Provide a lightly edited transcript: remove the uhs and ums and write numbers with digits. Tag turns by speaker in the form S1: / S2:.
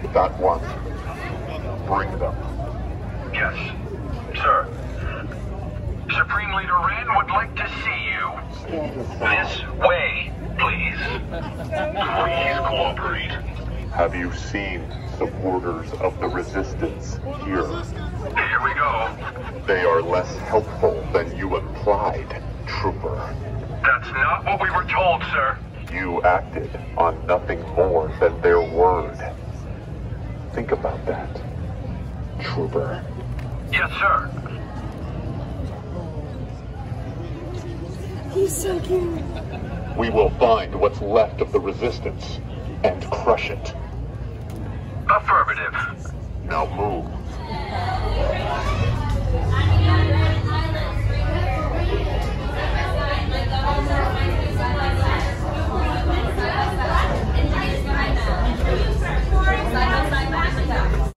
S1: that one. Bring them.
S2: Yes, sir. Supreme Leader Ren would like to see you. This way, please. Please cooperate.
S1: Have you seen supporters of the Resistance here?
S2: Here we go.
S1: They are less helpful than you implied, Trooper.
S2: That's not what we were told, sir.
S1: You acted on nothing more than their word. Think about that, Trooper.
S2: Yes, sir.
S3: He's so cute.
S1: We will find what's left of the Resistance and crush it.
S2: Affirmative.
S1: Now move.